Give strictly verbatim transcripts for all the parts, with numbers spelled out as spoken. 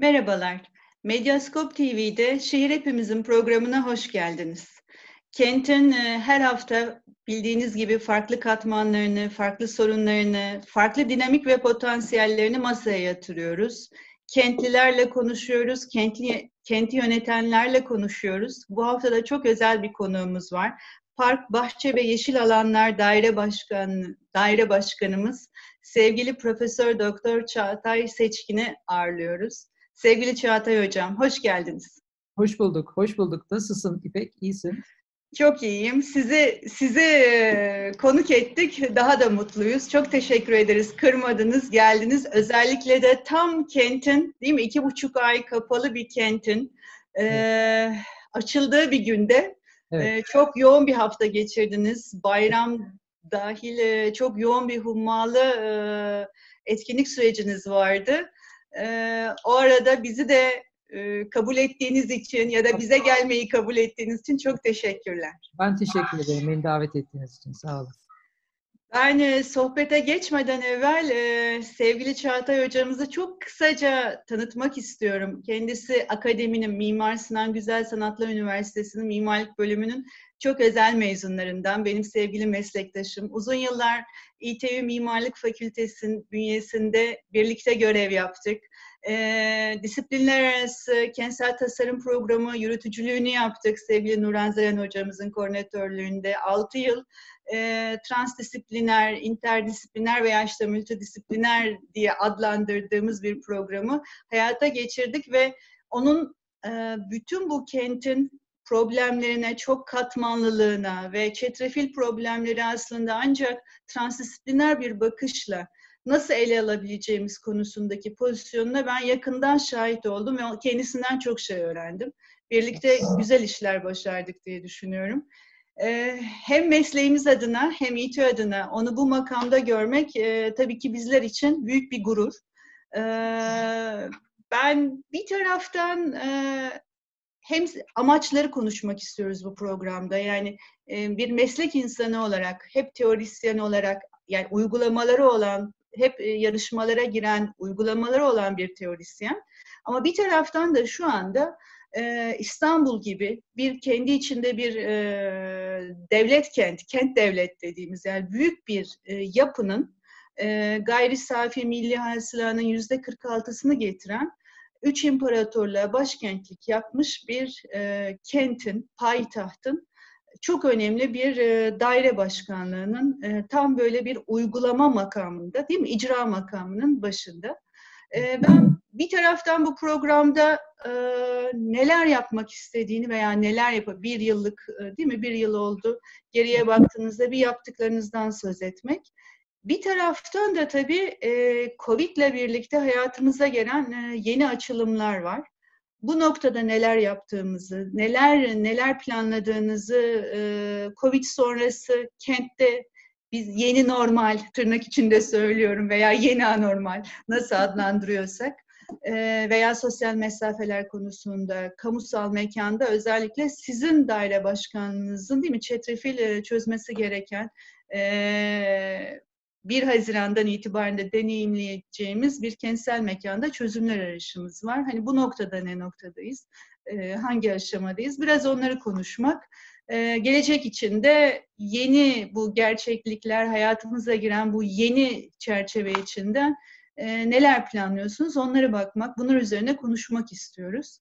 Merhabalar. Medyaskop T V'de Şehir Hepimizin programına hoş geldiniz. Kentin e, her hafta bildiğiniz gibi farklı katmanlarını, farklı sorunlarını, farklı dinamik ve potansiyellerini masaya yatırıyoruz. Kentlilerle konuşuyoruz, kentli, kenti yönetenlerle konuşuyoruz. Bu hafta da çok özel bir konuğumuz var. Park, Bahçe ve Yeşil Alanlar Daire Başkanı, Daire Başkanımız sevgili Profesör Doktor Çağatay Seçkin'i ağırlıyoruz. Sevgili Çağatay Hocam, hoş geldiniz. Hoş bulduk, hoş bulduk. Nasılsın İpek? İyisin. Çok iyiyim. Sizi sizi e, konuk ettik. Daha da mutluyuz. Çok teşekkür ederiz. Kırmadınız, geldiniz. Özellikle de tam kentin, değil mi? İki buçuk ay kapalı bir kentin e, Evet. açıldığı bir günde Evet. e, çok yoğun bir hafta geçirdiniz. Bayram dahil e, çok yoğun bir hummalı e, etkinlik süreciniz vardı. E, o arada bizi de e, kabul ettiğiniz için ya da bize gelmeyi kabul ettiğiniz için çok teşekkürler. Ben teşekkür ederim beni davet ettiğiniz için. Sağ olun. Ben e, sohbete geçmeden evvel e, sevgili Çağatay hocamızı çok kısaca tanıtmak istiyorum. Kendisi akademinin Mimar Sinan Güzel Sanatlar Üniversitesi'nin mimarlık bölümünün çok özel mezunlarından, benim sevgili meslektaşım. Uzun yıllar İTÜ Mimarlık Fakültesi'nin bünyesinde birlikte görev yaptık. E, disiplinler arası kentsel tasarım programı yürütücülüğünü yaptık sevgili Nurhan Zeren hocamızın koordinatörlüğünde. altı yıl e, transdisipliner, interdisipliner veya işte multidisipliner diye adlandırdığımız bir programı hayata geçirdik ve onun e, bütün bu kentin problemlerine, çok katmanlılığına ve çetrefil problemleri aslında ancak transdisipliner bir bakışla nasıl ele alabileceğimiz konusundaki pozisyonuna ben yakından şahit oldum ve kendisinden çok şey öğrendim. Birlikte güzel işler başardık diye düşünüyorum. Ee, hem mesleğimiz adına hem İTÜ adına onu bu makamda görmek e, tabii ki bizler için büyük bir gurur. Ee, ben bir taraftan e, hem amaçları konuşmak istiyoruz bu programda. Yani e, bir meslek insanı olarak, hep teorisyen olarak, yani uygulamaları olan, hep e, yarışmalara giren, uygulamaları olan bir teorisyen. Ama bir taraftan da şu anda e, İstanbul gibi bir kendi içinde bir e, devlet kent, kent devlet dediğimiz yani büyük bir e, yapının e, gayri safi milli hasılanın yüzde kırk altısını getiren üç imparatorluğa başkentlik yapmış bir e, kentin, payitahtın çok önemli bir e, daire başkanlığının e, tam böyle bir uygulama makamında, değil mi? İcra makamının başında. E, ben bir taraftan bu programda e, neler yapmak istediğini veya neler yapıp bir yıllık, e, değil mi? Bir yıl oldu. Geriye baktığınızda bir yaptıklarınızdan söz etmek. Bir taraftan da tabii e, Covid'le birlikte hayatımıza gelen e, yeni açılımlar var. Bu noktada neler yaptığımızı, neler neler planladığınızı, e, Covid sonrası kentte biz yeni normal, tırnak içinde söylüyorum veya yeni anormal nasıl adlandırıyorsak e, veya sosyal mesafeler konusunda, kamusal mekanda özellikle sizin daire başkanınızın değil mi çetrefil e, çözmesi gereken e, bir Haziran'dan itibaren de deneyimleyeceğimiz bir kentsel mekanda çözümler arayışımız var. Hani bu noktada ne noktadayız? Ee, hangi aşamadayız? Biraz onları konuşmak. Ee, gelecek için de yeni bu gerçeklikler, hayatımıza giren bu yeni çerçeve içinde e, neler planlıyorsunuz? Onlara bakmak, bunlar üzerine konuşmak istiyoruz.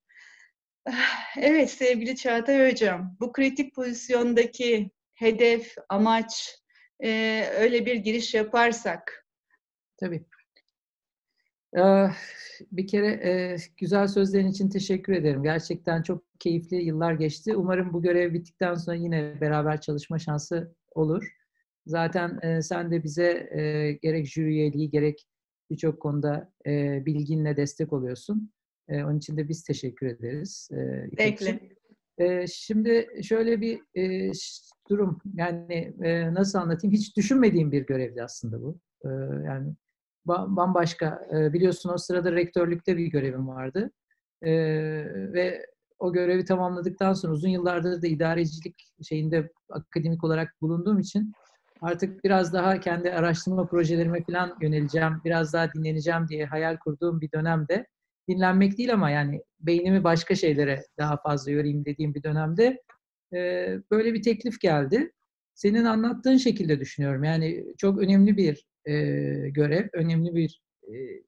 Evet sevgili Çağatay Hocam, bu kritik pozisyondaki hedef, amaç, e, öyle bir giriş yaparsak. Tabii. Ee, bir kere e, güzel sözlerin için teşekkür ederim. Gerçekten çok keyifli yıllar geçti. Umarım bu görev bittikten sonra yine beraber çalışma şansı olur. Zaten e, sen de bize e, gerek jüri üyeliği gerek birçok konuda e, bilginle destek oluyorsun. E, onun için de biz teşekkür ederiz. E, İpekciğim. Bekle. E, şimdi şöyle bir e, durum, yani e, nasıl anlatayım? Hiç düşünmediğim bir görevdi aslında bu. E, yani bambaşka, biliyorsun o sırada rektörlükte bir görevim vardı. Ee, ve o görevi tamamladıktan sonra uzun yıllardır da idarecilik şeyinde akademik olarak bulunduğum için artık biraz daha kendi araştırma projelerime falan yöneleceğim, biraz daha dinleneceğim diye hayal kurduğum bir dönemde dinlenmek değil ama yani beynimi başka şeylere daha fazla yorayım dediğim bir dönemde e, böyle bir teklif geldi. Senin anlattığın şekilde düşünüyorum. Yani çok önemli bir e, görev, önemli bir e, e,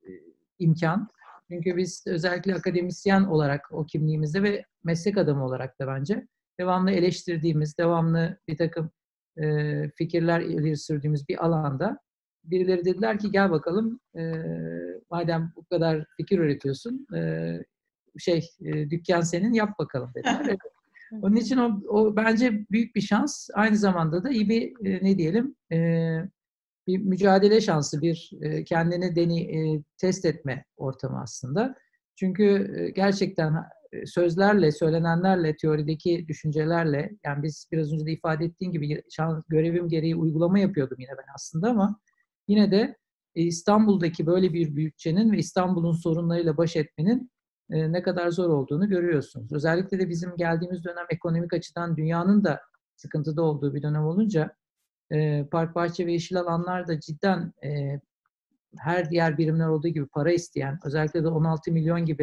imkan. Çünkü biz özellikle akademisyen olarak o kimliğimizde ve meslek adamı olarak da bence devamlı eleştirdiğimiz, devamlı bir takım e, fikirler ileri sürdüğümüz bir alanda birileri dediler ki gel bakalım e, madem bu kadar fikir üretiyorsun e, şey e, dükkan senin yap bakalım dediler. Evet. Onun için o, o bence büyük bir şans. Aynı zamanda da iyi bir e, ne diyelim e, bir mücadele şansı, bir e, kendini deney, e, test etme ortamı aslında. Çünkü e, gerçekten e, sözlerle, söylenenlerle, teorideki düşüncelerle, yani biz biraz önce de ifade ettiğim gibi şans, görevim gereği uygulama yapıyordum yine ben aslında ama yine de e, İstanbul'daki böyle bir bütçenin ve İstanbul'un sorunlarıyla baş etmenin e, ne kadar zor olduğunu görüyorsunuz. Özellikle de bizim geldiğimiz dönem ekonomik açıdan dünyanın da sıkıntıda olduğu bir dönem olunca e, park, bahçe ve yeşil alanlar da cidden e, her diğer birimler olduğu gibi para isteyen, özellikle de on altı milyon gibi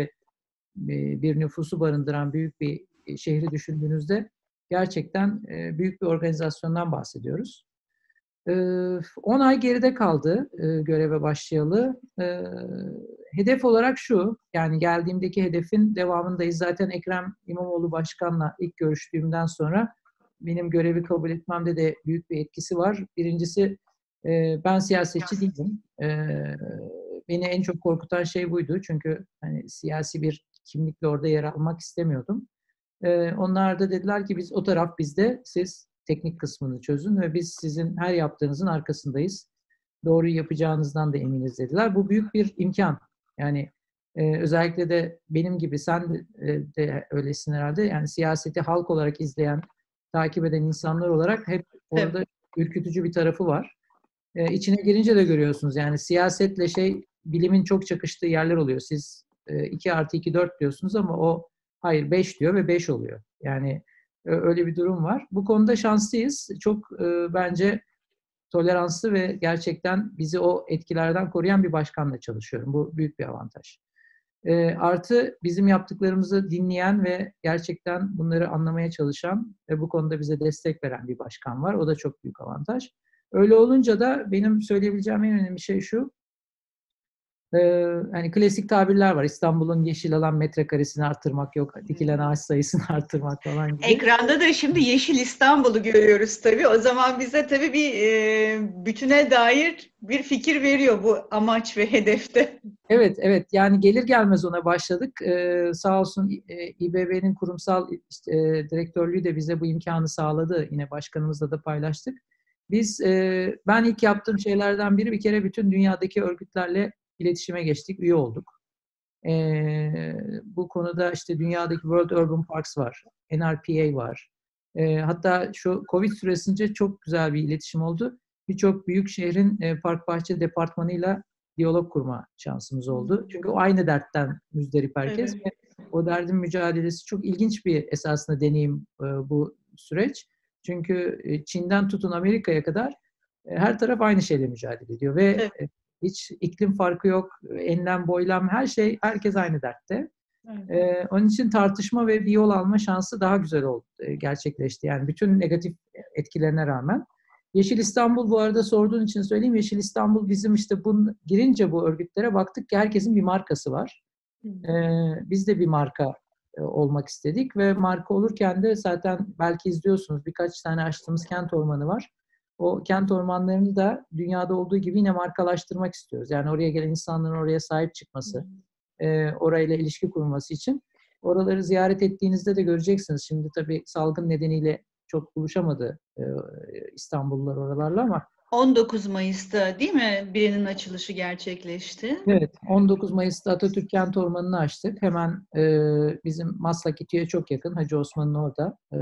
e, bir nüfusu barındıran büyük bir e, şehri düşündüğünüzde gerçekten e, büyük bir organizasyondan bahsediyoruz. E, on ay geride kaldı e, göreve başlayalı. E, hedef olarak şu, yani geldiğimdeki hedefin devamındayız. Zaten Ekrem İmamoğlu Başkan'la ilk görüştüğümden sonra benim görevi kabul etmemde de büyük bir etkisi var. Birincisi e, ben siyasetçi değilim. E, beni en çok korkutan şey buydu. Çünkü hani siyasi bir kimlikle orada yer almak istemiyordum. E, onlar da dediler ki biz o taraf bizde, siz teknik kısmını çözün ve biz sizin her yaptığınızın arkasındayız. Doğruyu yapacağınızdan da eminiz dediler. Bu büyük bir imkan. Yani e, özellikle de benim gibi sen de, e, de öylesin herhalde. Yani siyaseti halk olarak izleyen, takip eden insanlar olarak hep orada Evet. ürkütücü bir tarafı var. E, içine girince de görüyorsunuz. Yani siyasetle şey bilimin çok çakıştığı yerler oluyor. Siz e, iki artı iki dört diyorsunuz ama o hayır beş diyor ve beş oluyor. Yani e, öyle bir durum var. Bu konuda şanslıyız. Çok e, bence toleranslı ve gerçekten bizi o etkilerden koruyan bir başkanla çalışıyorum. Bu büyük bir avantaj. E, artı bizim yaptıklarımızı dinleyen ve gerçekten bunları anlamaya çalışan ve bu konuda bize destek veren bir başkan var. O da çok büyük avantaj. Öyle olunca da benim söyleyebileceğim en önemli şey şu. Ee, hani klasik tabirler var. İstanbul'un yeşil alan metrekaresini artırmak yok, dikilen ağaç sayısını artırmak falan gibi. Ekranda da şimdi Yeşil İstanbul'u görüyoruz tabii. O zaman bize tabii bir e, bütüne dair bir fikir veriyor bu amaç ve hedefte. Evet, evet. Yani gelir gelmez ona başladık. Ee, sağ olsun e, İBB'nin kurumsal işte, e, direktörlüğü de bize bu imkanı sağladı. Yine başkanımızla da paylaştık. Biz, e, ben ilk yaptığım şeylerden biri bir kere bütün dünyadaki örgütlerle iletişime geçtik, üye olduk. Ee, bu konuda işte dünyadaki World Urban Parks var, N R P A var. Ee, hatta şu Covid süresince çok güzel bir iletişim oldu. Birçok büyük şehrin e, park bahçe departmanıyla diyalog kurma şansımız oldu. Çünkü o aynı dertten müzdarip herkes Evet. ve o derdin mücadelesi çok ilginç bir esasında deneyim e, bu süreç. Çünkü e, Çin'den tutun Amerika'ya kadar e, her taraf aynı şeyle mücadele ediyor ve Evet. hiç iklim farkı yok, enlem, boylam, her şey, herkes aynı dertte. Evet. Ee, onun için tartışma ve bir yol alma şansı daha güzel oldu, e, gerçekleşti. Yani bütün negatif etkilerine rağmen. Yeşil İstanbul bu arada sorduğun için söyleyeyim. Yeşil İstanbul bizim işte bu, girince bu örgütlere baktık ki herkesin bir markası var. Ee, biz de bir marka e, olmak istedik ve marka olurken de zaten belki izliyorsunuz birkaç tane açtığımız kent ormanı var. O kent ormanlarını da dünyada olduğu gibi yine markalaştırmak istiyoruz. Yani oraya gelen insanların oraya sahip çıkması, e, orayla ilişki kurması için. Oraları ziyaret ettiğinizde de göreceksiniz. Şimdi tabii salgın nedeniyle çok buluşamadı e, İstanbullular oralarla ama on dokuz Mayıs'ta değil mi birinin açılışı gerçekleşti? evet, on dokuz Mayıs'ta Atatürk Kent Ormanı'nı açtık. Hemen e, bizim Maslak İTÜ'ye çok yakın, Hacı Osman'ın orada. E,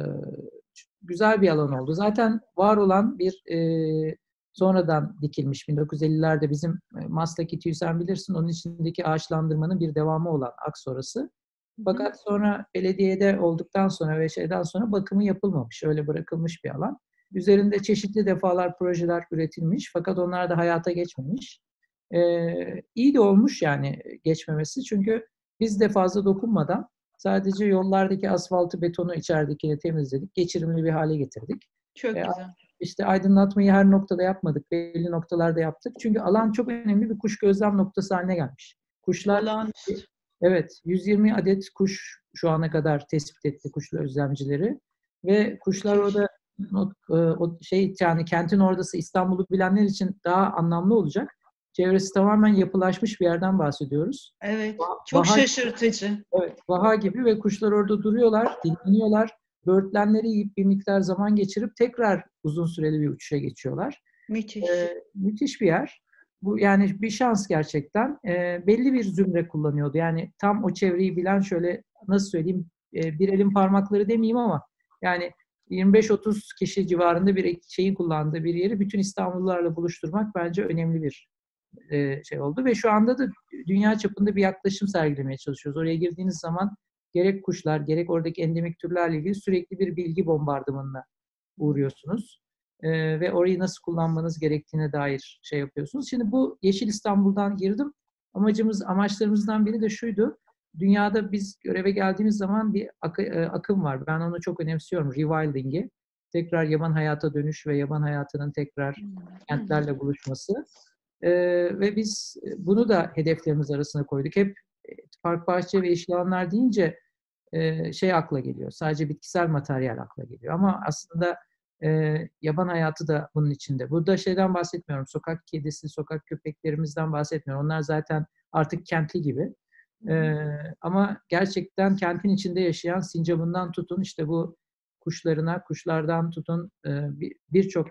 güzel bir alan oldu. Zaten var olan bir e, sonradan dikilmiş bin dokuz yüz ellilerde bizim Maslak İTÜ'yü sen bilirsin. Onun içindeki ağaçlandırmanın bir devamı olan aks orası. Fakat sonra belediyede olduktan sonra ve şeyden sonra bakımı yapılmamış. Öyle bırakılmış bir alan. Üzerinde çeşitli defalar projeler üretilmiş fakat onlar da hayata geçmemiş. Ee, iyi de olmuş yani geçmemesi. Çünkü biz de fazla dokunmadan sadece yollardaki asfaltı, betonu içeridekini temizledik. Geçirimli bir hale getirdik. Çok Ee, güzel. işte aydınlatmayı her noktada yapmadık. Belli noktalarda yaptık. Çünkü alan çok önemli bir kuş gözlem noktası haline gelmiş. Kuşlar, Olağanüstü. evet, yüz yirmi adet kuş şu ana kadar tespit etti kuş gözlemcileri. Ve kuşlar Müthiş. orada o, o şey yani kentin orası İstanbul'u bilenler için daha anlamlı olacak. Çevresi tamamen yapılaşmış bir yerden bahsediyoruz. Evet. Çok Vaha, şaşırtıcı. evet, vaha gibi ve kuşlar orada duruyorlar, dinleniyorlar. Böğürtlenleri yiyip bir miktar zaman geçirip tekrar uzun süreli bir uçuşa geçiyorlar. Müthiş. Ee, müthiş bir yer. Bu yani bir şans gerçekten. Ee, belli bir zümre kullanıyordu. Yani tam o çevreyi bilen şöyle nasıl söyleyeyim e, bir elin parmakları demeyeyim ama yani yirmi beş otuz kişi civarında bir şeyin kullandığı bir yeri bütün İstanbullularla buluşturmak bence önemli bir e, şey oldu ve şu anda da dünya çapında bir yaklaşım sergilemeye çalışıyoruz. Oraya girdiğiniz zaman gerek kuşlar gerek oradaki endemik türlerle ilgili sürekli bir bilgi bombardımanına uğruyorsunuz. Ee, ve orayı nasıl kullanmanız gerektiğine dair şey yapıyorsunuz. Şimdi bu Yeşil İstanbul'dan girdim. Amacımız, amaçlarımızdan biri de şuydu. Dünyada biz göreve geldiğimiz zaman bir akı, e, akım var. Ben onu çok önemsiyorum. Rewilding'i. Tekrar yaban hayata dönüş ve yaban hayatının tekrar kentlerle buluşması. Ee, ve biz bunu da hedeflerimiz arasına koyduk. Hep park, bahçe ve yeşil alanlar deyince e, şey akla geliyor. Sadece bitkisel materyal akla geliyor. Ama aslında e, yaban hayatı da bunun içinde. Burada şeyden bahsetmiyorum. Sokak kedisi, sokak köpeklerimizden bahsetmiyorum. Onlar zaten artık kentli gibi. E, ama gerçekten kentin içinde yaşayan sincabından tutun işte bu kuşlarına, kuşlardan tutun e, birçok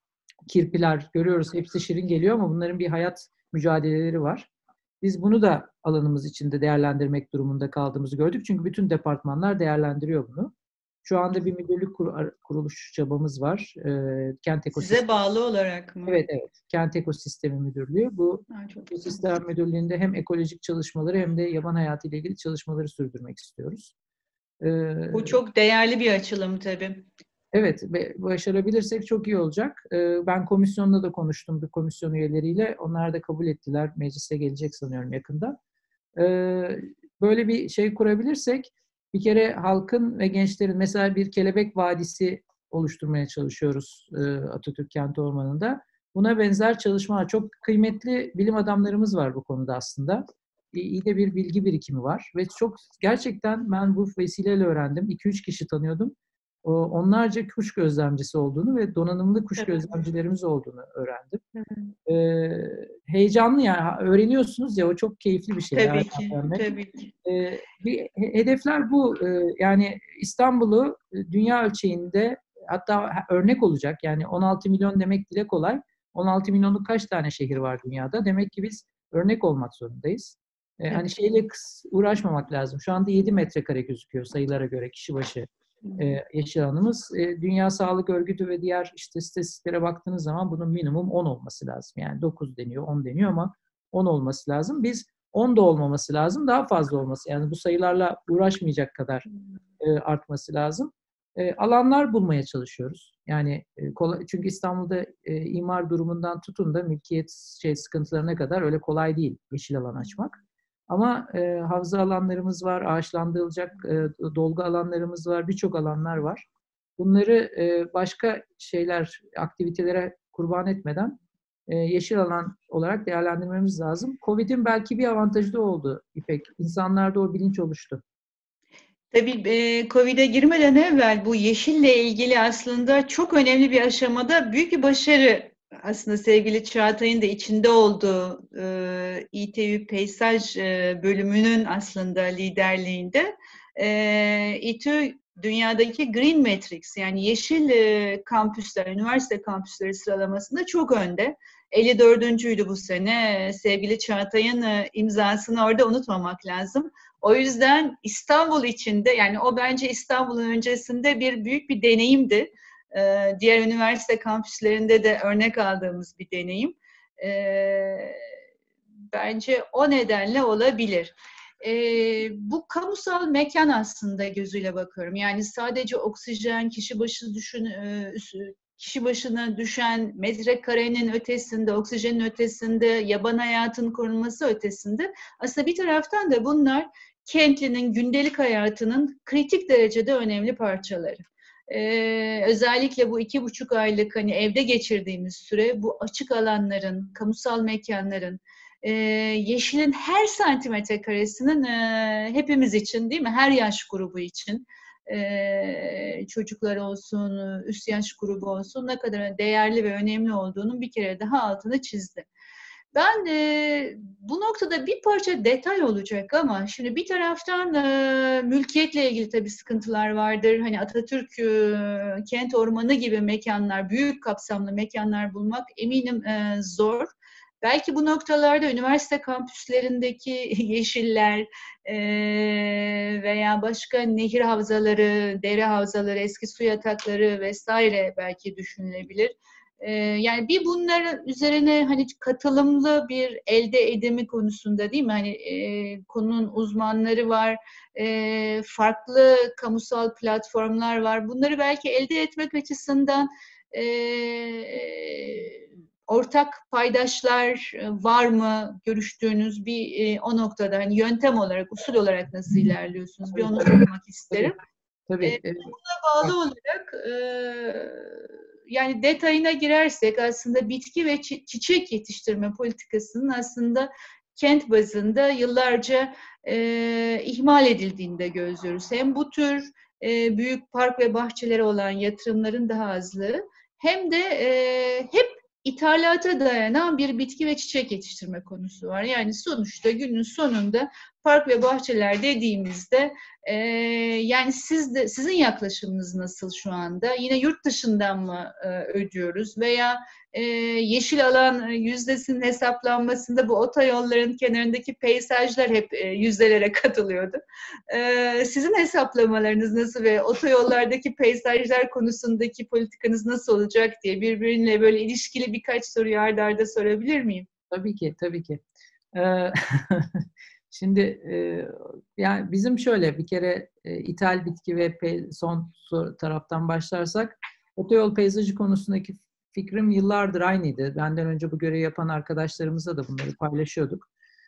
kirpiler görüyoruz. Hepsi şirin geliyor ama bunların bir hayat mücadeleleri var. Biz bunu da alanımız içinde değerlendirmek durumunda kaldığımızı gördük. Çünkü bütün departmanlar değerlendiriyor bunu. Şu anda bir müdürlük kur, kuruluş çabamız var. E, Kent Size Ekosistemi. bağlı olarak mı? Evet, evet. Kent Ekosistemi Müdürlüğü. Bu Ha, çok güzel. ekosistem müdürlüğünde hem ekolojik çalışmaları hem de yaban hayatı ile ilgili çalışmaları sürdürmek istiyoruz. E, Bu çok değerli bir açılım tabii. Evet, başarabilirsek çok iyi olacak. Ben komisyonda da konuştum bir komisyon üyeleriyle. Onlar da kabul ettiler. Meclise gelecek sanıyorum yakında. Böyle bir şey kurabilirsek bir kere halkın ve gençlerin mesela bir kelebek vadisi oluşturmaya çalışıyoruz Atatürk Kenti Ormanı'nda. Buna benzer çalışmalar, çok kıymetli bilim adamlarımız var bu konuda aslında. İyi de bir bilgi birikimi var ve çok gerçekten ben bu vesileyle öğrendim. iki üç kişi tanıyordum. Onlarca kuş gözlemcisi olduğunu ve donanımlı kuş Tabii. gözlemcilerimiz olduğunu öğrendim. Tabii. Ee, heyecanlı yani öğreniyorsunuz ya o çok keyifli bir şey. Tabii ki, tabii ki. Ee, bir hedefler bu. Ee, yani İstanbul'u dünya ölçeğinde hatta örnek olacak. Yani on altı milyon demek dile kolay. on altı milyonluk kaç tane şehir var dünyada? Demek ki biz örnek olmak zorundayız. Ee, hani şeyle uğraşmamak lazım. Şu anda yedi metrekare gözüküyor sayılara göre kişi başı e, yeşil alanımız. E, Dünya Sağlık Örgütü ve diğer işte istatistiklere baktığınız zaman bunun minimum on olması lazım. Yani dokuz deniyor, on deniyor ama on olması lazım. Biz on da olmaması lazım, daha fazla olması. Yani bu sayılarla uğraşmayacak kadar e, artması lazım. E, alanlar bulmaya çalışıyoruz. Yani e, kolay, çünkü İstanbul'da e, imar durumundan tutun da mülkiyet şey sıkıntılarına kadar öyle kolay değil yeşil alan açmak. Ama e, havza alanlarımız var, ağaçlandırılacak e, dolgu alanlarımız var, birçok alanlar var. Bunları e, başka şeyler, aktivitelere kurban etmeden e, yeşil alan olarak değerlendirmemiz lazım. Covid'in belki bir avantajı da oldu İpek. İnsanlarda o bilinç oluştu. Tabii e, Covid'e girmeden evvel bu yeşille ilgili aslında çok önemli bir aşamada büyük bir başarı aslında sevgili Çağatay'ın da içinde olduğu e, İTÜ Peyzaj e, bölümünün aslında liderliğinde e, İTÜ dünyadaki Green Matrix yani yeşil e, kampüsler, üniversite kampüsleri sıralamasında çok önde. elli dördüncüydü bu sene. Sevgili Çağatay'ın e, imzasını orada unutmamak lazım. O yüzden İstanbul içinde yani o bence İstanbul'un öncesinde bir büyük bir deneyimdi. Ee, diğer üniversite kampüslerinde de örnek aldığımız bir deneyim. Ee, bence o nedenle olabilir. Ee, bu kamusal mekan aslında gözüyle bakıyorum. Yani sadece oksijen, kişi başı düşün, kişi başına düşen metrekarenin ötesinde, oksijenin ötesinde, yaban hayatının korunması ötesinde aslında bir taraftan da bunlar kentlinin, gündelik hayatının kritik derecede önemli parçaları. Ee, özellikle bu iki buçuk aylık hani evde geçirdiğimiz süre bu açık alanların, kamusal mekanların, e, yeşilin her santimetre karesinin e, hepimiz için değil mi? Her yaş grubu için e, çocuklar olsun, üst yaş grubu olsun ne kadar değerli ve önemli olduğunun bir kere daha altını çizdi. Ben e, bu noktada bir parça detay olacak ama şimdi bir taraftan e, mülkiyetle ilgili tabii sıkıntılar vardır. Hani Atatürk e, kent ormanı gibi mekanlar, büyük kapsamlı mekanlar bulmak eminim e, zor. Belki bu noktalarda üniversite kampüslerindeki yeşiller e, veya başka nehir havzaları, dere havzaları, eski su yatakları vesaire belki düşünülebilir. Ee, yani bir bunların üzerine hani katılımlı bir elde edimi konusunda değil mi? Hani e, konunun uzmanları var, e, farklı kamusal platformlar var. Bunları belki elde etmek açısından e, ortak paydaşlar var mı görüştüğünüz bir e, o noktada hani yöntem olarak, usul olarak nasıl ilerliyorsunuz? Bir onu sormak isterim. Tabii. E, buna bağlı olarak e, yani detayına girersek aslında bitki ve çi- çiçek yetiştirme politikasının aslında kent bazında yıllarca e, ihmal edildiğini de gözlüyoruz. Hem bu tür e, büyük park ve bahçelere olan yatırımların daha azlığı hem de e, hep ithalata dayanan bir bitki ve çiçek yetiştirme konusu var. Yani sonuçta günün sonunda park ve bahçeler dediğimizde ee, yani siz de, sizin yaklaşımınız nasıl şu anda? Yine yurt dışından mı e, ödüyoruz veya e, yeşil alan yüzdesinin hesaplanmasında bu otoyolların kenarındaki peyzajlar hep e, yüzdelere katılıyordu. Ee, sizin hesaplamalarınız nasıl ve otoyollardaki peyzajlar konusundaki politikanız nasıl olacak diye birbiriyle böyle ilişkili birkaç soruyu arda arda sorabilir miyim? Tabii ki, tabii ki. Ee, Şimdi e, yani bizim şöyle bir kere e, ithal bitki ve pe, son taraftan başlarsak otoyol peyzajı konusundaki fikrim yıllardır aynıydı. Benden önce bu görevi yapan arkadaşlarımızla da bunları paylaşıyorduk.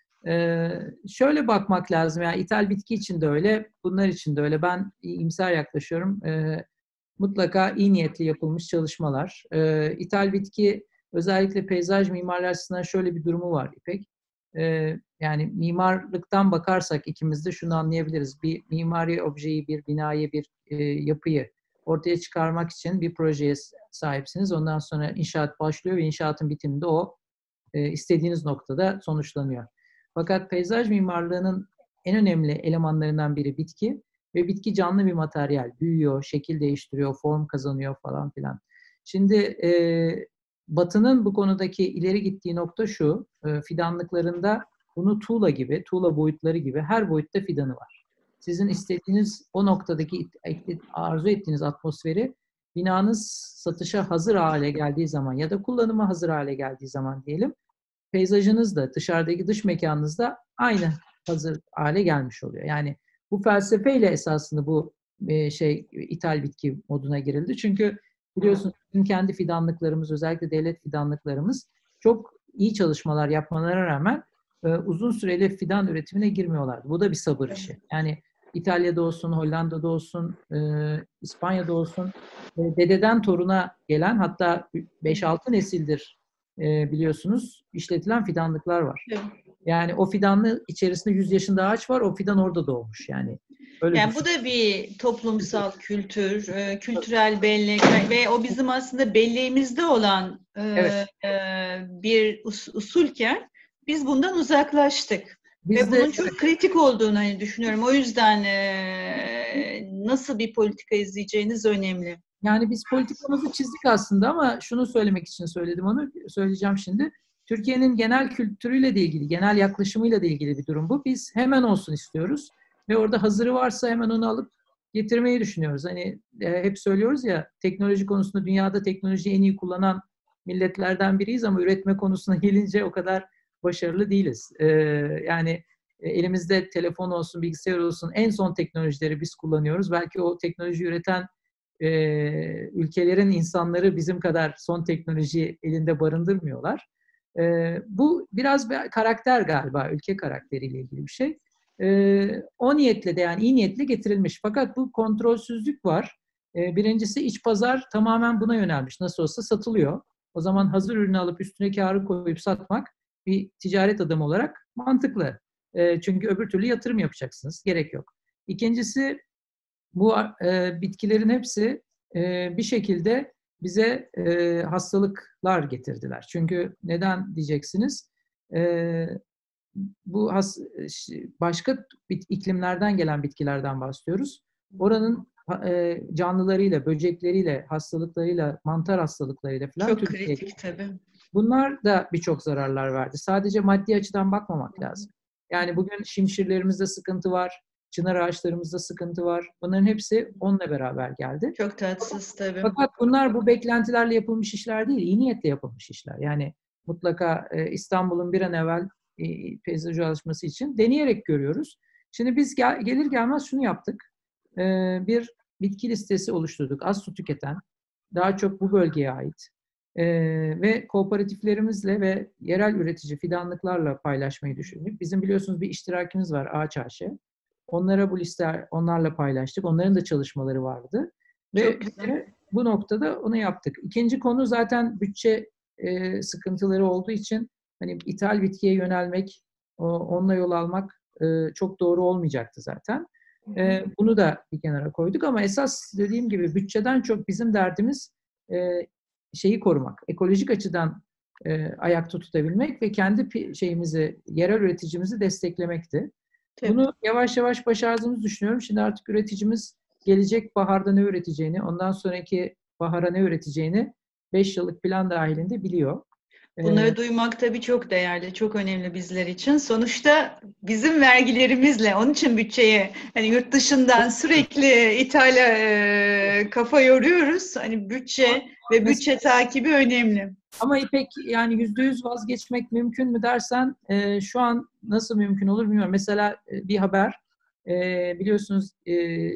Ee, şöyle bakmak lazım. Yani ithal bitki için de öyle, bunlar için de öyle. Ben iyimser yaklaşıyorum. Ee, mutlaka iyi niyetli yapılmış çalışmalar. Ee, ithal bitki özellikle peyzaj mimarlar açısından şöyle bir durumu var İpek. Ee, yani mimarlıktan bakarsak ikimiz de şunu anlayabiliriz. Bir mimari objeyi, bir binayı, bir e, yapıyı ortaya çıkarmak için bir projeye sahipsiniz. Ondan sonra inşaat başlıyor ve inşaatın bitiminde o e, istediğiniz noktada sonuçlanıyor. Fakat peyzaj mimarlığının en önemli elemanlarından biri bitki ve bitki canlı bir materyal. Büyüyor, şekil değiştiriyor, form kazanıyor falan filan. Şimdi e, Batı'nın bu konudaki ileri gittiği nokta şu, e, fidanlıklarında bunu tuğla gibi, tuğla boyutları gibi her boyutta fidanı var. Sizin istediğiniz o noktadaki arzu ettiğiniz atmosferi binanız satışa hazır hale geldiği zaman ya da kullanıma hazır hale geldiği zaman diyelim, peyzajınız da dışarıdaki dış mekanınız da aynı hazır hale gelmiş oluyor. Yani bu felsefeyle esasında bu e, şey ithal bitki moduna girildi. Çünkü biliyorsunuz bizim kendi fidanlıklarımız, özellikle devlet fidanlıklarımız çok iyi çalışmalar yapmalarına rağmen e, uzun süreli fidan üretimine girmiyorlardı. Bu da bir sabır işi. Yani İtalya'da olsun, Hollanda'da olsun, e, İspanya'da olsun e, dededen toruna gelen, hatta beş altı nesildir e, biliyorsunuz işletilen fidanlıklar var. Evet. Yani o fidanlı içerisinde yüz yaşında ağaç var, o fidan orada doğmuş yani. Öyle Yani düşün. bu da bir toplumsal kültür, e, kültürel bellek ve o bizim aslında belleğimizde olan e, Evet. e, bir us usulken biz bundan uzaklaştık. Ve Biz de bunun çok kritik olduğunu hani düşünüyorum. O yüzden e, nasıl bir politika izleyeceğiniz önemli. yani biz politikamızı çizdik aslında ama şunu söylemek için söyledim, onu söyleyeceğim şimdi. Türkiye'nin genel kültürüyle de ilgili, genel yaklaşımıyla da ilgili bir durum bu. Biz hemen olsun istiyoruz ve orada hazırı varsa hemen onu alıp getirmeyi düşünüyoruz. Hani e, hep söylüyoruz ya, teknoloji konusunda dünyada teknolojiyi en iyi kullanan milletlerden biriyiz ama üretme konusuna gelince o kadar başarılı değiliz. E, yani e, elimizde telefon olsun, bilgisayar olsun, en son teknolojileri biz kullanıyoruz. Belki o teknoloji üreten e, ülkelerin insanları bizim kadar son teknolojiyi elinde barındırmıyorlar. E, bu biraz bir karakter galiba, ülke karakteriyle ilgili bir şey. E, o niyetle de, yani iyi niyetle getirilmiş. Fakat bu kontrolsüzlük var. E, birincisi, iç pazar tamamen buna yönelmiş. Nasıl olsa satılıyor. O zaman hazır ürünü alıp üstüne kârı koyup satmak bir ticaret adamı olarak mantıklı. E, çünkü öbür türlü yatırım yapacaksınız. Gerek yok. İkincisi, bu e, bitkilerin hepsi e, bir şekilde bize e, hastalıklar getirdiler. Çünkü neden diyeceksiniz? E, bu has, başka iklimlerden gelen bitkilerden bahsediyoruz. Oranın e, canlılarıyla, böcekleriyle, hastalıklarıyla, mantar hastalıklarıyla falan Çok Türkiye'ye kritik tabii. bunlar da birçok zararlar verdi. Sadece maddi açıdan bakmamak lazım. Yani bugün şimşirlerimizde sıkıntı var, çınar ağaçlarımızda sıkıntı var. Bunların hepsi onunla beraber geldi. Çok tatsız tabii. Fakat bunlar bu beklentilerle yapılmış işler değil, iyi niyetle yapılmış işler. Yani mutlaka e, İstanbul'un bir an evvel e, peyzajlaşması için deneyerek görüyoruz. Şimdi biz gel, gelir gelmez şunu yaptık. E, bir bitki listesi oluşturduk. Az su tüketen, daha çok bu bölgeye ait e, ve kooperatiflerimizle ve yerel üretici fidanlıklarla paylaşmayı düşündük. Bizim biliyorsunuz bir iştirakimiz var, Ağaç Ağaç'ı. Onlara bu listeler, onlarla paylaştık. Onların da çalışmaları vardı. Ve Çok güzel. bu noktada onu yaptık. İkinci konu zaten bütçe e, sıkıntıları olduğu için hani ithal bitkiye yönelmek, o, onunla yol almak e, çok doğru olmayacaktı zaten. E, bunu da bir kenara koyduk ama esas dediğim gibi bütçeden çok bizim derdimiz e, şeyi korumak, ekolojik açıdan e, ayakta tutabilmek ve kendi şeyimizi, yerel üreticimizi desteklemekti. Tabii. Bunu yavaş yavaş başardığımızı düşünüyorum. Şimdi artık üreticimiz gelecek baharda ne üreteceğini, ondan sonraki bahara ne üreteceğini beş yıllık plan dahilinde biliyor. Bunları Ee, duymak tabii çok değerli, çok önemli bizler için. Sonuçta bizim vergilerimizle, onun için bütçeye hani yurt dışından sürekli ithale e, kafa yoruyoruz. Hani bütçe ve bütçe takibi önemli. Ama İpek, yani yüzde yüz vazgeçmek mümkün mü dersen e, şu an nasıl mümkün olur bilmiyorum. Mesela e, bir haber e, biliyorsunuz e,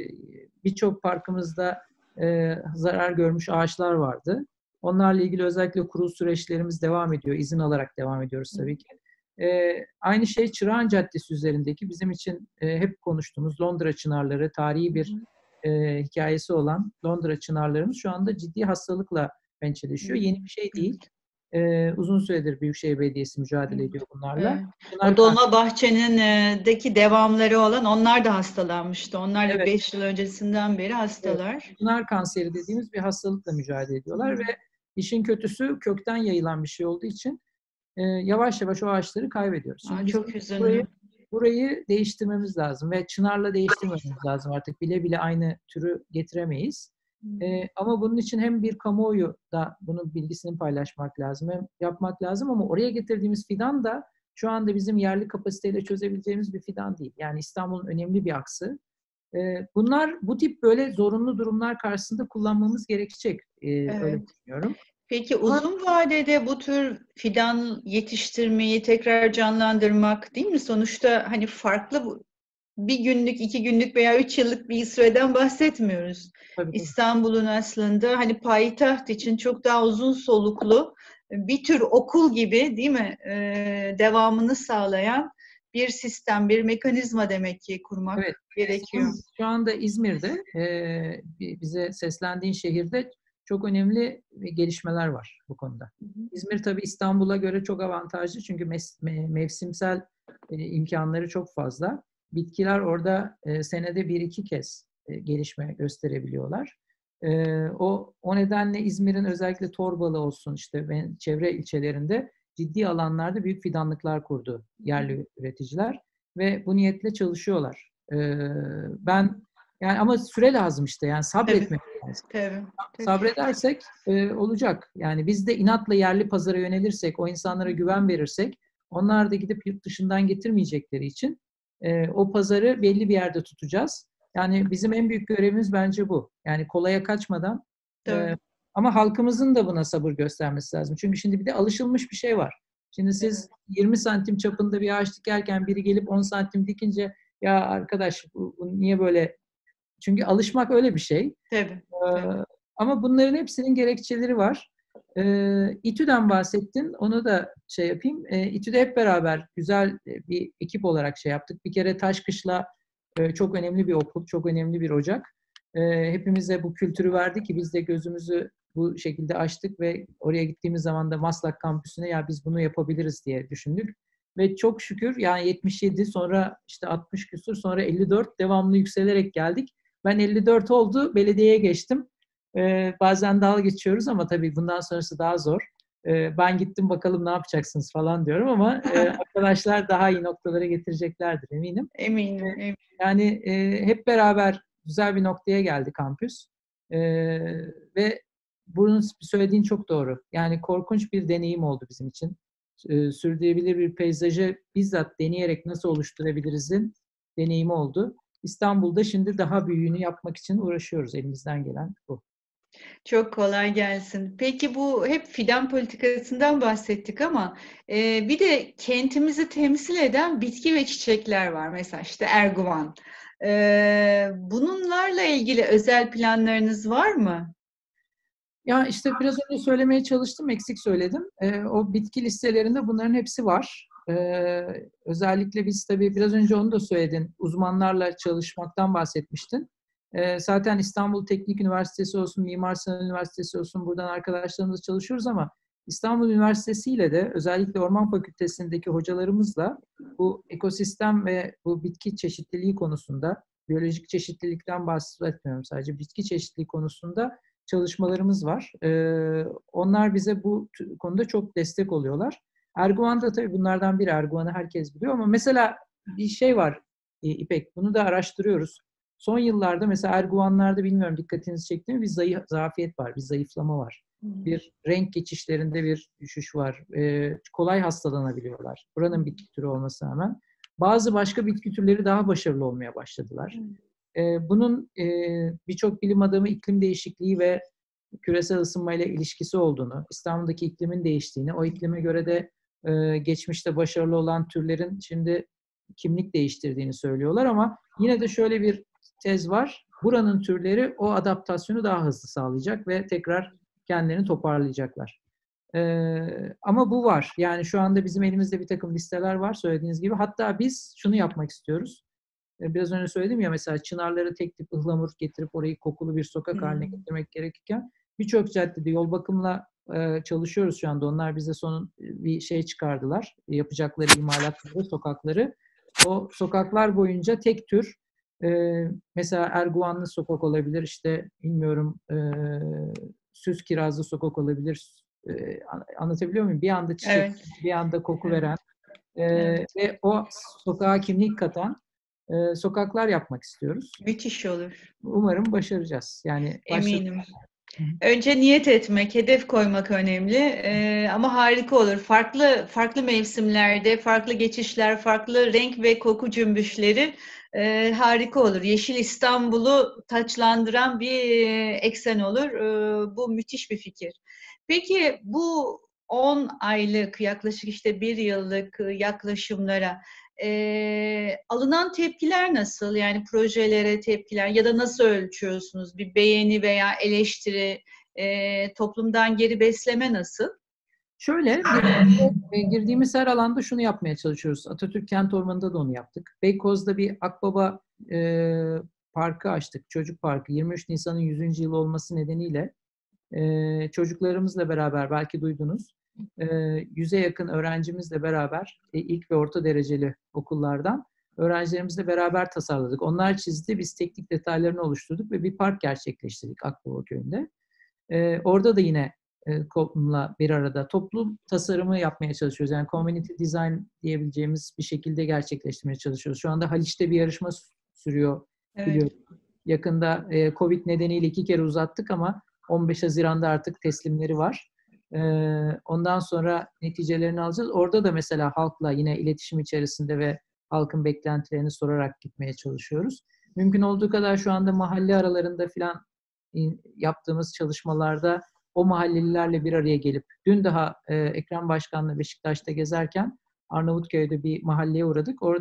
birçok parkımızda e, zarar görmüş ağaçlar vardı. Onlarla ilgili özellikle kurul süreçlerimiz devam ediyor. İzin alarak devam ediyoruz tabii ki. E, aynı şey Çırağan Caddesi üzerindeki bizim için e, hep konuştuğumuz Londra çınarları, tarihi bir e, hikayesi olan Londra çınarlarımız şu anda ciddi hastalıkla pençeleşiyor. Yeni bir şey değil. Ee, uzun süredir Büyükşehir Belediyesi mücadele ediyor bunlarla. Evet. O Bunlar kan- dolma bahçenin e, deki devamları olan onlar da hastalanmıştı. Onlar da evet, beş yıl öncesinden beri evet. hastalar. Bunlar kanseri dediğimiz bir hastalıkla mücadele ediyorlar ve işin kötüsü kökten yayılan bir şey olduğu için e, yavaş yavaş o ağaçları kaybediyoruz. Aa, Şimdi çok bizim burayı hüzünlü. burayı değiştirmemiz lazım ve çınarla değiştirmemiz lazım. Artık bile bile aynı türü getiremeyiz. E, ama bunun için hem bir kamuoyu da bunun bilgisini paylaşmak lazım, hem yapmak lazım ama oraya getirdiğimiz fidan da şu anda bizim yerli kapasiteyle çözebileceğimiz bir fidan değil. Yani İstanbul'un önemli bir aksı. E, bunlar bu tip böyle zorunlu durumlar karşısında kullanmamız gerekecek. E, öyle Evet. düşünüyorum. Peki Ama uzun vadede bu tür fidan yetiştirmeyi tekrar canlandırmak değil mi? Sonuçta hani farklı bu- bir günlük, iki günlük veya üç yıllık bir süreden bahsetmiyoruz. tabii tabii. İstanbul'un aslında hani payitaht için çok daha uzun soluklu bir tür okul gibi değil mi? Ee, devamını sağlayan bir sistem, bir mekanizma demek ki kurmak Evet. gerekiyor. Senin şu anda İzmir'de e, bize seslendiğin şehirde çok önemli gelişmeler var bu konuda. İzmir tabii İstanbul'a göre çok avantajlı çünkü mes- me- mevsimsel e, imkanları çok fazla. Bitkiler orada e, senede bir iki kez e, gelişme gösterebiliyorlar. E, o o nedenle İzmir'in özellikle Torbalı olsun işte ve çevre ilçelerinde ciddi alanlarda büyük fidanlıklar kurdu yerli üreticiler ve bu niyetle çalışıyorlar. Ee, ben yani ama süre lazım işte yani Tabii, sabretmek lazım. tabii, tabii. Sabredersek e, olacak. Yani biz de inatla yerli pazara yönelirsek, o insanlara güven verirsek, onlar da gidip yurt dışından getirmeyecekleri için e, o pazarı belli bir yerde tutacağız. Yani bizim en büyük görevimiz bence bu. Yani kolaya kaçmadan Doğru. e, ama halkımızın da buna sabır göstermesi lazım. Çünkü şimdi bir de alışılmış bir şey var. Şimdi Evet. siz yirmi santim çapında bir ağaç dikerken biri gelip on santim dikince ya arkadaş bu, bu niye böyle Çünkü alışmak öyle bir şey. Tabii, Ee, tabii. Ama bunların hepsinin gerekçeleri var. Ee, İTÜ'den bahsettin. Onu da şey yapayım. Ee, İTÜ'de hep beraber güzel bir ekip olarak şey yaptık. Bir kere Taşkışla e, çok önemli bir okul, çok önemli bir ocak. Ee, hepimize bu kültürü verdi ki biz de gözümüzü bu şekilde açtık ve oraya gittiğimiz zaman da Maslak kampüsüne ya biz bunu yapabiliriz diye düşündük. Ve çok şükür yani yetmiş yedi sonra işte altmış küsur sonra elli dört devamlı yükselerek geldik. Ben elli dört oldu, belediyeye geçtim. Ee, bazen dalga geçiyoruz ama tabii bundan sonrası daha zor. Ee, ben gittim bakalım ne yapacaksınız falan diyorum ama e, arkadaşlar daha iyi noktalara getireceklerdir eminim. Eminim, eminim. Yani e, hep beraber güzel bir noktaya geldi kampüs. E, Ve bunun söylediğin çok doğru. Yani korkunç bir deneyim oldu bizim için. E, sürdürülebilir bir peyzajı bizzat deneyerek nasıl oluşturabilirizin deneyimi oldu. İstanbul'da şimdi daha büyüğünü yapmak için uğraşıyoruz. Elimizden gelen bu. Çok kolay gelsin. Peki bu hep fidan politikasından bahsettik ama e, bir de kentimizi temsil eden bitki ve çiçekler var. Mesela işte erguvan. E, bunlarla ilgili özel planlarınız var mı? Ya işte biraz önce söylemeye çalıştım, eksik söyledim. Ee, o bitki listelerinde bunların hepsi var. Ee, özellikle biz tabii biraz önce onu da söyledin, uzmanlarla çalışmaktan bahsetmiştin. Ee, zaten İstanbul Teknik Üniversitesi olsun, Mimar Sinan Üniversitesi olsun buradan arkadaşlarımızla çalışıyoruz ama İstanbul Üniversitesi ile de özellikle Orman Fakültesi'ndeki hocalarımızla bu ekosistem ve bu bitki çeşitliliği konusunda, biyolojik çeşitlilikten bahsetmiyorum sadece, bitki çeşitliliği konusunda çalışmalarımız var. Ee, onlar bize bu konuda çok destek oluyorlar. Erguvan da tabii bunlardan biri. Erguvan'ı herkes biliyor ama mesela bir şey var e, İpek, bunu da araştırıyoruz. Son yıllarda mesela Erguvanlarda bilmiyorum dikkatinizi çekti mi bir zayıf, zafiyet var, bir zayıflama var. Bir renk geçişlerinde bir düşüş var. Ee, kolay hastalanabiliyorlar. Buranın bitki türü olmasına rağmen. Bazı başka bitki türleri daha başarılı olmaya başladılar. E, bunun e, birçok bilim adamı iklim değişikliği ve küresel ısınmayla ilişkisi olduğunu, İstanbul'daki iklimin değiştiğini, o iklime göre de e, geçmişte başarılı olan türlerin şimdi kimlik değiştirdiğini söylüyorlar ama yine de şöyle bir tez var. Buranın türleri o adaptasyonu daha hızlı sağlayacak ve tekrar kendilerini toparlayacaklar. Ee, ama bu var. Yani şu anda bizim elimizde bir takım listeler var söylediğiniz gibi. Hatta biz şunu yapmak istiyoruz. Biraz önce söyledim ya mesela çınarları tek tip ıhlamur getirip orayı kokulu bir sokak haline getirmek gerekirken birçok caddede yol bakımla e, çalışıyoruz şu anda. Onlar bize son bir şey çıkardılar. Yapacakları imalatları, sokakları. O sokaklar boyunca tek tür e, mesela Erguvanlı sokak olabilir, işte bilmiyorum e, süs kirazlı sokak olabilir. E, anlatabiliyor muyum? Bir anda çiçek, Evet, bir anda koku evet, veren e, evet. ve o sokağa kimlik katan e, sokaklar yapmak istiyoruz. Müthiş olur. Umarım başaracağız. Yani başladık. Eminim. Önce niyet etmek, hedef koymak önemli. Ee, ama harika olur. Farklı farklı mevsimlerde, farklı geçişler, farklı renk ve koku cümbüşleri e, harika olur. Yeşil İstanbul'u taçlandıran bir e, eksen olur. E, bu müthiş bir fikir. Peki bu on aylık, yaklaşık işte bir yıllık yaklaşımlara e, alınan tepkiler nasıl? Yani projelere tepkiler ya da nasıl ölçüyorsunuz? Bir beğeni veya eleştiri, e, toplumdan geri besleme nasıl? Şöyle bir e, girdiğimiz her alanda şunu yapmaya çalışıyoruz. Atatürk Kent Ormanı'nda da onu yaptık. Beykoz'da bir Akbaba e, parkı açtık. Çocuk parkı. yirmi üç Nisan'ın yüzüncü yılı olması nedeniyle e, çocuklarımızla beraber belki duydunuz. E, yüze yakın öğrencimizle beraber e, ilk ve orta dereceli okullardan öğrencilerimizle beraber tasarladık. Onlar çizdi, biz teknik detaylarını oluşturduk ve bir park gerçekleştirdik Akbaba Köyü'nde. E, orada da yine e, toplumla bir arada toplum tasarımı yapmaya çalışıyoruz. Yani community design diyebileceğimiz bir şekilde gerçekleştirmeye çalışıyoruz. Şu anda Haliç'te bir yarışma sürüyor Evet. biliyorum. Yakında e, Covid nedeniyle iki kere uzattık ama on beş Haziran'da artık teslimleri var. E, ondan sonra neticelerini alacağız. Orada da mesela halkla yine iletişim içerisinde ve halkın beklentilerini sorarak gitmeye çalışıyoruz. Mümkün olduğu kadar şu anda mahalle aralarında filan yaptığımız çalışmalarda o mahallelilerle bir araya gelip dün daha e, Ekrem Başkan'la Beşiktaş'ta gezerken Arnavutköy'de bir mahalleye uğradık. Orada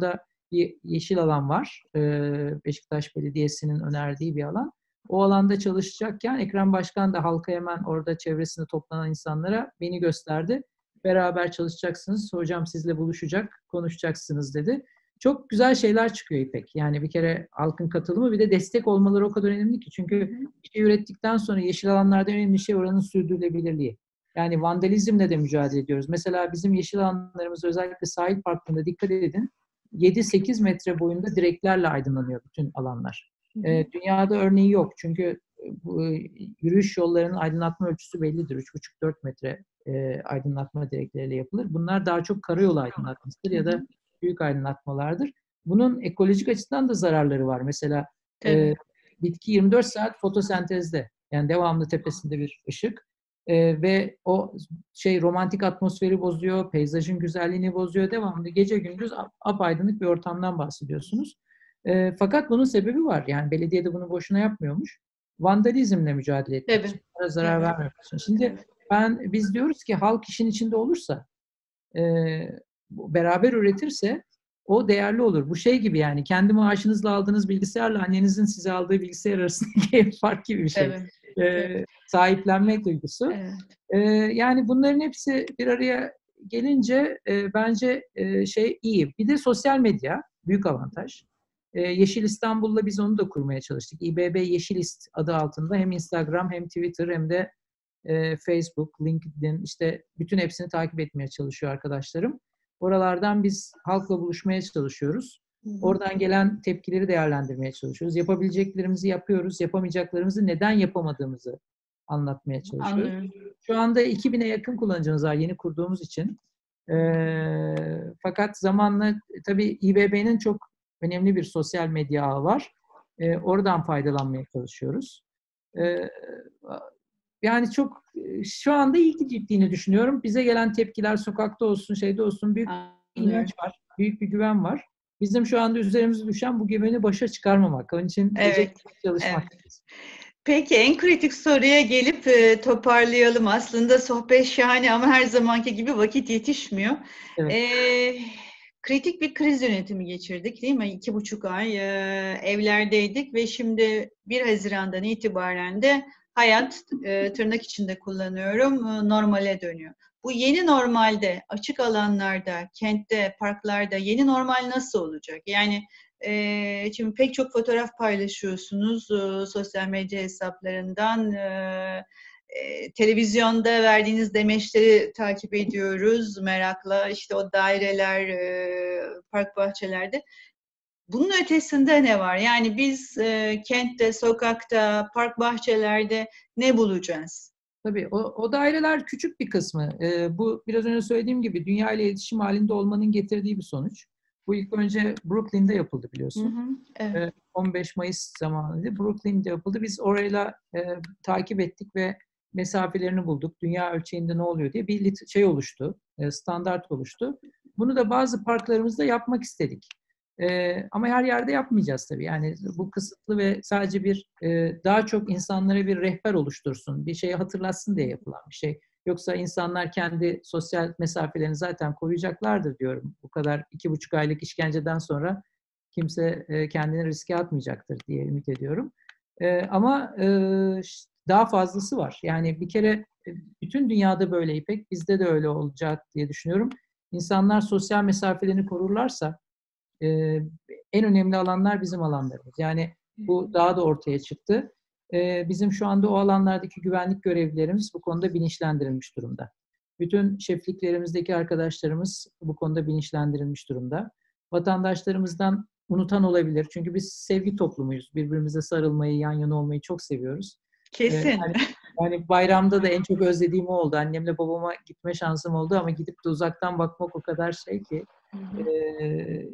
bir yeşil alan var. Beşiktaş Belediyesi'nin önerdiği bir alan. O alanda çalışacakken Ekrem Başkan da halka hemen orada çevresinde toplanan insanlara beni gösterdi. Beraber çalışacaksınız, hocam sizle buluşacak, konuşacaksınız dedi. Çok güzel şeyler çıkıyor İpek. Yani bir kere halkın katılımı, bir de destek olmaları o kadar önemli ki. Çünkü bir şey ürettikten sonra yeşil alanlarda önemli şey oranın sürdürülebilirliği. Yani vandalizmle de mücadele ediyoruz. Mesela bizim yeşil alanlarımız, özellikle sahil parklarında dikkat edin, yedi sekiz metre boyunda direklerle aydınlanıyor bütün alanlar. E, dünyada örneği yok. Çünkü bu yürüyüş yollarının aydınlatma ölçüsü bellidir. üç buçuk dört metre e, aydınlatma direkleriyle yapılır. Bunlar daha çok karayolu aydınlatmasıdır ya da büyük aydınlatmalardır. Bunun ekolojik açıdan da zararları var. Mesela e, bitki yirmi dört saat fotosentezde. Yani devamlı tepesinde bir ışık. E, ve o şey romantik atmosferi bozuyor, peyzajın güzelliğini bozuyor. Devamlı gece gündüz apaydınlık bir ortamdan bahsediyorsunuz. E, fakat bunun sebebi var. Yani belediye de bunu boşuna yapmıyormuş. Vandalizmle mücadele etmek için, zarar evet. vermemek için. Şimdi evet. ben biz diyoruz ki halk işin içinde olursa, e, beraber üretirse o değerli olur. Bu şey gibi, yani kendi maaşınızla aldığınız bilgisayarla annenizin size aldığı bilgisayar arasındaki fark gibi bir şey. Evet. Ee, sahiplenme duygusu. Evet. Ee, yani bunların hepsi bir araya gelince e, bence e, şey iyi. Bir de sosyal medya büyük avantaj. Ee, Yeşil İstanbul'la biz onu da kurmaya çalıştık. İBB Yeşilist adı altında hem Instagram hem Twitter hem de e, Facebook, LinkedIn, işte bütün hepsini takip etmeye çalışıyor arkadaşlarım. Oralardan biz halkla buluşmaya çalışıyoruz. Oradan gelen tepkileri değerlendirmeye çalışıyoruz. Yapabileceklerimizi yapıyoruz. Yapamayacaklarımızı, neden yapamadığımızı anlatmaya çalışıyoruz. Anladım. Şu anda iki bine yakın kullanıcımız var yeni kurduğumuz için. E, fakat zamanla tabii İBB'nin çok önemli bir sosyal medya ağı var. E, oradan faydalanmaya çalışıyoruz. E, yani çok şu anda iyi gittiğini düşünüyorum. Bize gelen tepkiler sokakta olsun, şeyde olsun, büyük bir inanç var, büyük bir güven var. Bizim şu anda üzerimize düşen bu güveni başa çıkarmamak. Onun için evet, çalışmak. Evet. Peki en kritik soruya gelip e, toparlayalım. Aslında sohbet şahane ama her zamanki gibi vakit yetişmiyor. Evet. E, kritik bir kriz yönetimi geçirdik değil mi? İki buçuk ay e, evlerdeydik ve şimdi bir Haziran'dan itibaren de hayat, e, tırnak içinde kullanıyorum, e, normale dönüyor. Bu yeni normalde, açık alanlarda, kentte, parklarda yeni normal nasıl olacak? Yani e, şimdi pek çok fotoğraf paylaşıyorsunuz e, sosyal medya hesaplarından. E, e, televizyonda verdiğiniz demeçleri takip ediyoruz merakla. İşte o daireler, e, park bahçelerde. Bunun ötesinde ne var? Yani biz e, kentte, sokakta, park bahçelerde ne bulacağız? Tabii o, o daireler küçük bir kısmı. E, bu biraz önce söylediğim gibi dünya ile iletişim halinde olmanın getirdiği bir sonuç. Bu ilk önce Brooklyn'de yapıldı biliyorsun. Hı hı, evet. e, on beş Mayıs zamanıydı. Brooklyn'de yapıldı. Biz orayla e, takip ettik ve mesafelerini bulduk. Dünya ölçeğinde ne oluyor diye bir şey oluştu. E, standart oluştu. Bunu da bazı parklarımızda yapmak istedik. Ee, ama her yerde yapmayacağız tabii. Yani bu kısıtlı ve sadece bir e, daha çok insanlara bir rehber oluştursun, bir şeyi hatırlatsın diye yapılan bir şey. Yoksa insanlar kendi sosyal mesafelerini zaten koruyacaklardır diyorum. Bu kadar iki buçuk aylık işkenceden sonra kimse e, kendini riske atmayacaktır diye ümit ediyorum. E, ama e, daha fazlası var. Yani bir kere bütün dünyada böyle İpek, bizde de öyle olacak diye düşünüyorum. İnsanlar sosyal mesafelerini korurlarsa Ee, en önemli alanlar bizim alanlarımız. Yani bu daha da ortaya çıktı. Ee, bizim şu anda o alanlardaki güvenlik görevlilerimiz bu konuda bilinçlendirilmiş durumda. Bütün şefliklerimizdeki arkadaşlarımız bu konuda bilinçlendirilmiş durumda. Vatandaşlarımızdan unutan olabilir. Çünkü biz sevgi toplumuyuz. Birbirimize sarılmayı, yan yana olmayı çok seviyoruz. Kesin. Ee, yani, yani bayramda da en çok özlediğim o oldu. Annemle babama gitme şansım oldu ama gidip de uzaktan bakmak o kadar şey ki. E,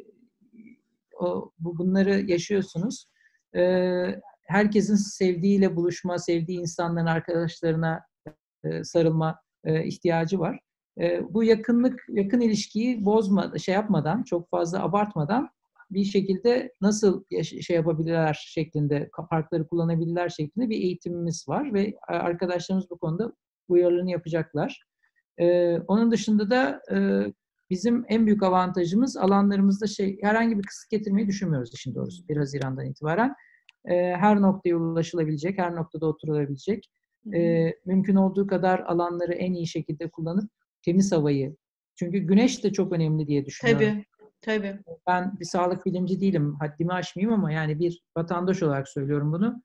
O, bu, bunları yaşıyorsunuz. Ee, herkesin sevdiğiyle buluşma, sevdiği insanların, arkadaşlarına e, sarılma e, ihtiyacı var. E, bu yakınlık, yakın ilişkiyi bozma, şey yapmadan, çok fazla abartmadan bir şekilde nasıl şey yapabilirler şeklinde, parkları kullanabilirler şeklinde bir eğitimimiz var ve arkadaşlarımız bu konuda uyarılarını yapacaklar. E, onun dışında da e, bizim en büyük avantajımız alanlarımızda şey herhangi bir kısıt getirmeyi düşünmüyoruz işin doğrusu bir Haziran'dan itibaren. E, her noktaya ulaşılabilecek, her noktada oturulabilecek, e, mümkün olduğu kadar alanları en iyi şekilde kullanıp temiz havayı. Çünkü güneş de çok önemli diye düşünüyorum. Tabii, tabii. Ben bir sağlık bilimci değilim, haddimi aşmayayım ama yani bir vatandaş olarak söylüyorum bunu.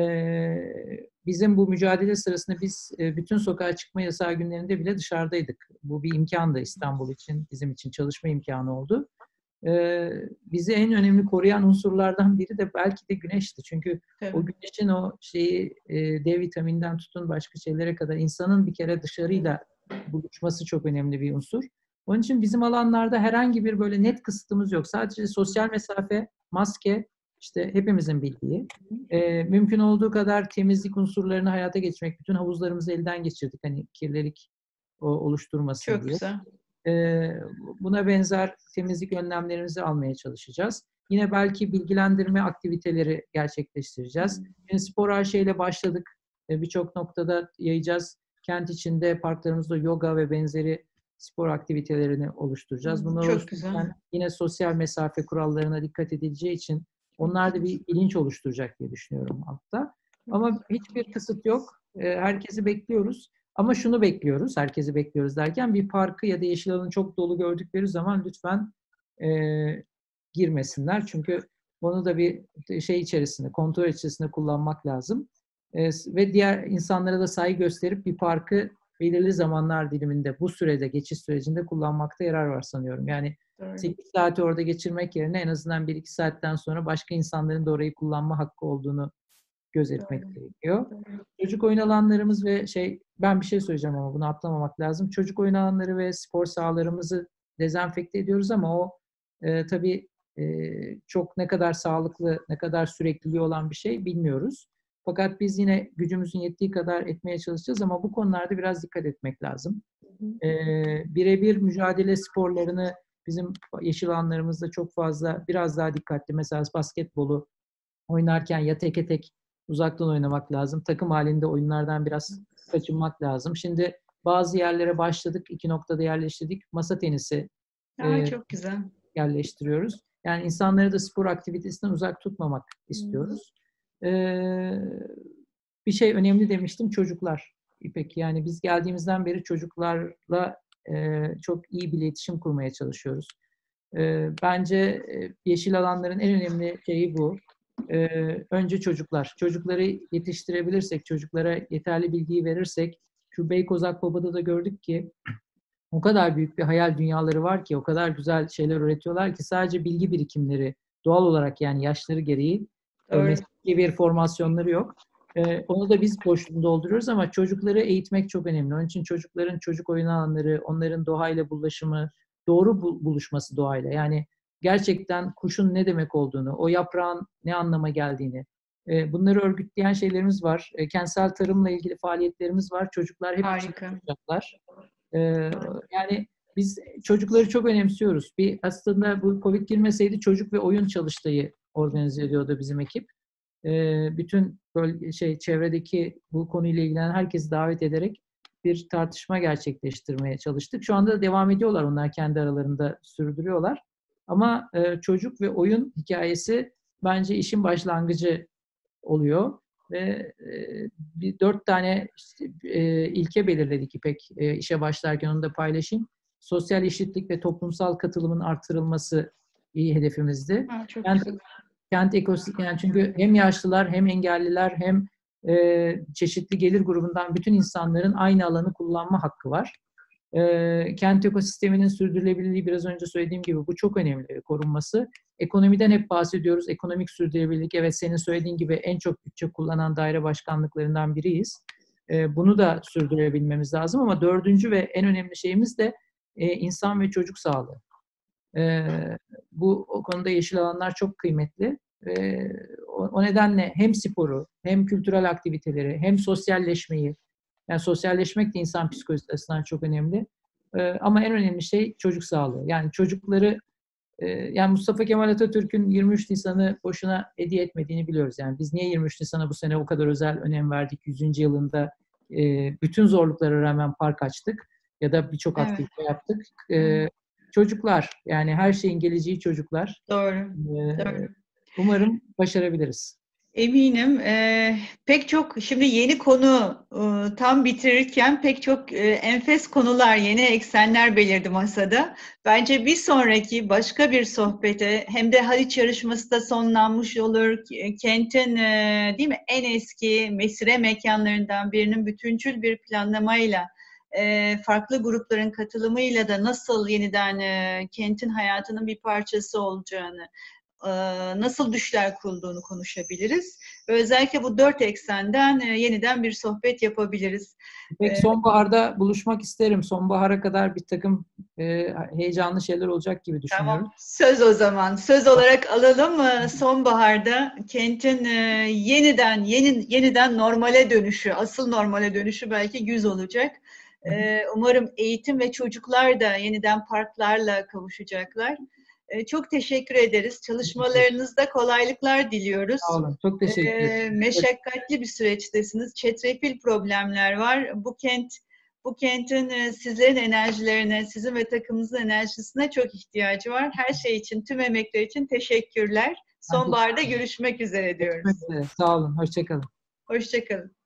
Ee, bizim bu mücadele sırasında biz e, bütün sokağa çıkma yasağı günlerinde bile dışarıdaydık. Bu bir imkandı İstanbul için, bizim için çalışma imkanı oldu. Ee, bizi en önemli koruyan unsurlardan biri de belki de güneşti. Çünkü Tabii. o güneşin o şeyi e, D vitamininden tutun başka şeylere kadar insanın bir kere dışarıyla buluşması çok önemli bir unsur. Onun için bizim alanlarda herhangi bir böyle net kısıtımız yok. Sadece sosyal mesafe, maske, işte hepimizin bildiği. E, mümkün olduğu kadar temizlik unsurlarını hayata geçirmek. Bütün havuzlarımızı elden geçirdik. Hani kirlilik o, oluşturmasın Çok diye. güzel. E, buna benzer temizlik önlemlerimizi almaya çalışacağız. Yine belki bilgilendirme aktiviteleri gerçekleştireceğiz. Şimdi spor A Ş ile başladık. E, birçok noktada yayacağız. Kent içinde parklarımızda yoga ve benzeri spor aktivitelerini oluşturacağız. Bunları Çok oluştururken güzel. yine sosyal mesafe kurallarına dikkat edileceği için onlar da bir bilinç oluşturacak diye düşünüyorum altta. Ama hiçbir kısıt yok. Herkesi bekliyoruz. Ama şunu bekliyoruz, herkesi bekliyoruz derken bir parkı ya da yeşil alanı çok dolu gördükleri zaman lütfen e, girmesinler. Çünkü onu da bir şey içerisinde, kontrol içerisinde kullanmak lazım. E, ve diğer insanlara da saygı gösterip bir parkı belirli zamanlar diliminde, bu sürede, geçiş sürecinde kullanmakta yarar var sanıyorum. Yani Doğru. sekiz saati orada geçirmek yerine en azından bir iki saatten sonra başka insanların da orayı kullanma hakkı olduğunu gözetmek Doğru. gerekiyor. Doğru. Çocuk oyun alanlarımız ve şey, ben bir şey söyleyeceğim ama bunu atlamamak lazım. Çocuk oyun alanları ve spor sahalarımızı dezenfekte ediyoruz ama o e, tabii e, çok ne kadar sağlıklı, ne kadar sürekliliği olan bir şey bilmiyoruz. Fakat biz yine gücümüzün yettiği kadar etmeye çalışacağız ama bu konularda biraz dikkat etmek lazım. E, birebir mücadele sporlarını bizim yeşil alanlarımızda çok fazla, biraz daha dikkatli. Mesela basketbolu oynarken ya teke tek uzaktan oynamak lazım. Takım halinde oyunlardan biraz kaçınmak lazım. Şimdi bazı yerlere başladık. İki noktada yerleştirdik. Masa tenisi Aa, e, çok güzel. yerleştiriyoruz. Yani insanları da spor aktivitesinden uzak tutmamak istiyoruz. E, bir şey önemli demiştim. Çocuklar. İpek, yani biz geldiğimizden beri çocuklarla e, çok iyi bir iletişim kurmaya çalışıyoruz. E, bence e, yeşil alanların en önemli şeyi bu. Ee, önce çocuklar. Çocukları yetiştirebilirsek, çocuklara yeterli bilgiyi verirsek, şu Beykoz Akbaba'da da gördük ki o kadar büyük bir hayal dünyaları var ki, o kadar güzel şeyler üretiyorlar ki sadece bilgi birikimleri doğal olarak yani yaşları gereği e, Doğru. mesleki bir formasyonları yok. E, onu da biz boşluğunu dolduruyoruz ama çocukları eğitmek çok önemli. Onun için çocukların çocuk oyun alanları, onların doğayla bulaşımı, doğru buluşması doğayla. Yani gerçekten kuşun ne demek olduğunu, o yaprağın ne anlama geldiğini, e, bunları örgütleyen şeylerimiz var. E, kentsel tarımla ilgili faaliyetlerimiz var. Çocuklar hep Harika. yapacaklar. E, yani biz çocukları çok önemsiyoruz. Bir aslında bu Covid girmeseydi çocuk ve oyun çalıştayı organize ediyordu bizim ekip. E, bütün bölge, şey çevredeki bu konuyla ilgilenen herkesi davet ederek bir tartışma gerçekleştirmeye çalıştık. Şu anda da devam ediyorlar, onlar kendi aralarında sürdürüyorlar. Ama e, çocuk ve oyun hikayesi bence işin başlangıcı oluyor. Ve e, bir dört tane işte, e, ilke belirledik İpek e, işe başlarken, onu da paylaşayım. Sosyal eşitlik ve toplumsal katılımın artırılması iyi hedefimizdi. Aa, çok Kent, güzel. kent ekosistemi, yani çünkü hem yaşlılar hem engelliler hem e, çeşitli gelir grubundan bütün insanların aynı alanı kullanma hakkı var. E, kent ekosisteminin sürdürülebilirliği, biraz önce söylediğim gibi bu çok önemli, korunması. Ekonomiden hep bahsediyoruz. Ekonomik sürdürülebilirlik, evet, senin söylediğin gibi en çok bütçe kullanan daire başkanlıklarından biriyiz. E, bunu da sürdürebilmemiz lazım ama dördüncü ve en önemli şeyimiz de e, insan ve çocuk sağlığı. E, bu o konuda yeşil alanlar çok kıymetli. E, o, o nedenle hem sporu, hem kültürel aktiviteleri, hem sosyalleşmeyi, yani sosyalleşmek de insan psikolojisi açısından çok önemli. Ee, ama en önemli şey çocuk sağlığı. Yani çocukları, e, yani Mustafa Kemal Atatürk'ün yirmi üç Nisan'ı boşuna hediye etmediğini biliyoruz. Yani biz niye yirmi üç Nisan'a bu sene o kadar özel önem verdik? yüzüncü yılında e, bütün zorluklara rağmen park açtık ya da birçok Evet. aktivite yaptık. E, Evet. çocuklar. Yani her şeyin geleceği çocuklar. Doğru. Ee, Doğru. umarım başarabiliriz. Eminim. Ee, pek çok şimdi yeni konu e, tam bitirirken pek çok e, enfes konular, yeni eksenler belirdi masada. Bence bir sonraki başka bir sohbete hem de Haliç yarışması da sonlanmış olur. Kentin e, değil mi en eski mesire mekanlarından birinin bütüncül bir planlamayla e, farklı grupların katılımıyla da nasıl yeniden e, kentin hayatının bir parçası olacağını, nasıl düşler kurulduğunu konuşabiliriz. Ve özellikle bu dört eksenden yeniden bir sohbet yapabiliriz. Peki sonbaharda buluşmak isterim. Sonbahara kadar bir takım e, heyecanlı şeyler olacak gibi düşünüyorum. Tamam, söz o zaman. Söz olarak alalım. Sonbaharda kentin yeniden yeni, yeniden normale dönüşü, asıl normale dönüşü belki güz olacak. Umarım eğitim ve çocuklar da yeniden parklarla kavuşacaklar. Çok teşekkür ederiz. Çalışmalarınızda kolaylıklar diliyoruz. Sağ olun. Çok teşekkür ederim. Meşakkatli bir süreçtesiniz. Çetrefil problemler var. Bu kent, bu kentin sizlerin enerjilerine, sizin ve takımınızın enerjisine çok ihtiyacı var. Her şey için, tüm emekler için teşekkürler. Sonbaharda görüşmek üzere diyoruz. Görüşmek üzere. Sağ olun. Hoşça kalın. Hoşça kalın.